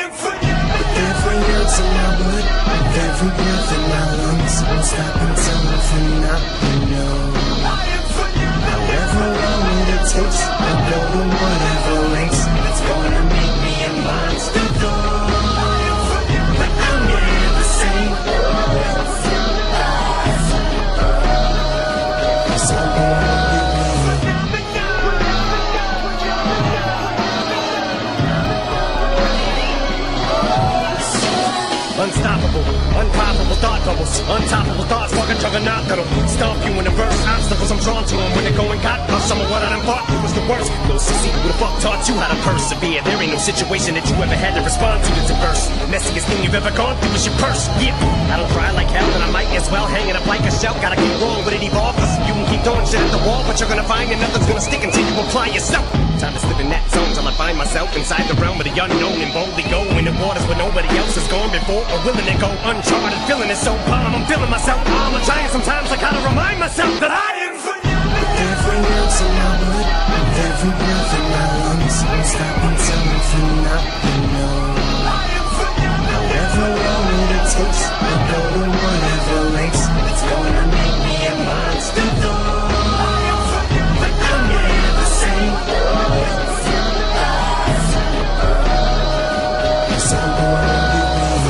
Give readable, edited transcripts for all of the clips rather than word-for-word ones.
every ounce of my blood, with every breath in my lungs, won't stop until I'm phenomenal. However long it takes, I'll go to whatever lengths that's gonna make me a monster though. But I'm never sane. 'Cause I'm born with me. Unstoppable, unpoppable thought bubbles, untoppable thoughts, fucking juggernaut that'll stomp you in the verse. Obstacles I'm drawn to them when they're going got. Some of what I done thought was the worst. No sissy, who the fuck taught you how to persevere? There ain't no situation that you ever had to respond to that's adverse. Messiest thing you've ever gone through is your purse. Yeah, I don't cry like hell, and I might as well hang it up like a shell. Gotta keep wrong, but it evolves. You can keep throwing shit at the wall, but you're gonna find that nothing's gonna stick until you apply yourself. Time to slip in that zone till I find myself inside the realm of the unknown and boldly go in the waters where nobody else has gone before or willing to go uncharted. Feeling it so calm, I'm feeling myself. I'm a giant sometimes. I gotta remind myself that I am phenomenal. With every ounce of my blood, with every breath in my lungs, won't stop until I'm phenomenal. However long it takes, I'll go to whatever lengths that's gonna make me a monster though. But I'm never sane. 'Cause I'm born with me.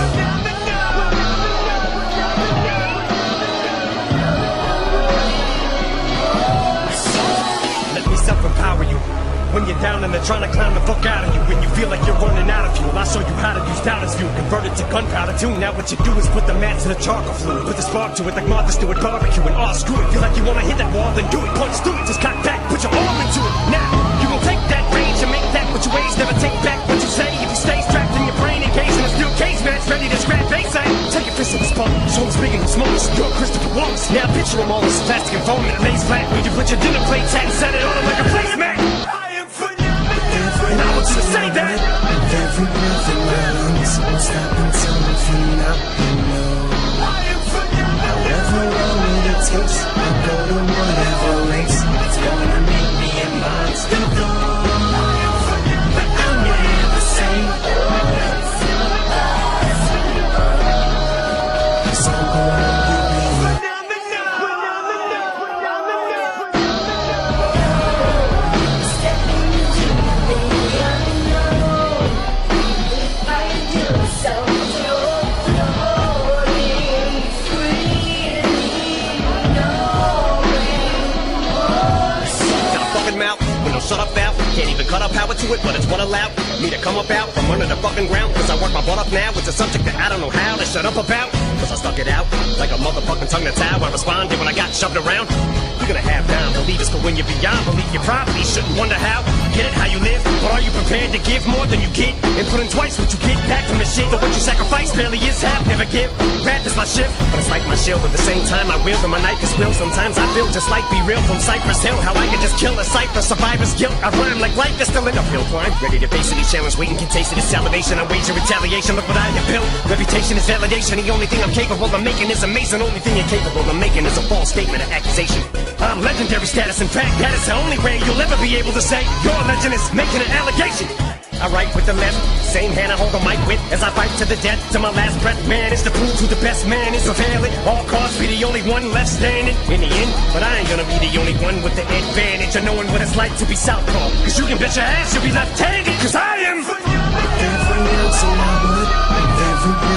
Let me self-empower you. When you're down and they're trying to clown the fuck out of you. When you feel like you're running out of fuel, I'll show you how to use doubt as fuel. Convert it to gunpowder too. Now what you do is put the match to the charcoal fluid. Put the spark to it like Martha Stewart barbecue. And oh, screw it. Feel like you wanna hit that wall, then do it. Punch through it. Just cock back. Put your arm into it. Now, you gon' take that range and make that what you age. Never take back what you say. If you stay strapped in your brain, engaged in a steel cage match, ready to scrap base. Take your fist to the spot. Shoulders big and smallest. You're Christopher Wallace. Now picture them all as plastic and foam that lays flat. When you put your dinner plates at and set it on them like a placemat. And I want you to say that. With every breath in my lungs, won't stop until I'm phenomenal. However long it takes, I'll go to whatever lengths it's gonna make me a monster though. But I'm never sane. 'Cause I'm born with me. Shut up out, can't even cut up power to it, but it's what allowed me to come up out from under the fucking ground. Cause I work my butt up now, it's a subject that I don't know how to shut up about. Cause I stuck it out, like a motherfucking tongue that's how I responded when I got shoved around. You're gonna have time, believe us, but when you're beyond belief, you probably shouldn't wonder how. Get it, how you live, but are you prepared to give more than you get? And put in twice what you get back from the shit. But what you sacrifice barely is half, never give. Rap is my shift, but it's like my shield. At the same time, I wield and my knife is will. Sometimes I feel just like Be Real from Cypress Hill. How I can just kill a cipher, survivor's guilt. I rhyme like life is still in uphill climb. Ready to face any challenge, waiting, can taste it. It's salivation, I wager retaliation. Look what I have built. Reputation is validation. The only thing I'm capable of making is amazing. Only thing you're capable of making is a false statement of accusation. I'm legendary status. In fact, that is the only way you'll ever be able to say your legend is making an allegation. I write with the left, same hand I hold the mic with as I fight to the death, to my last breath. Man is to prove who the best man is. Avail it, all costs, be the only one left standing in the end. But I ain't gonna be the only one with the advantage of knowing what it's like to be southpaw. Cause you can bet your ass you'll be left-handed. Cause I am With every ounce of my blood, with every breath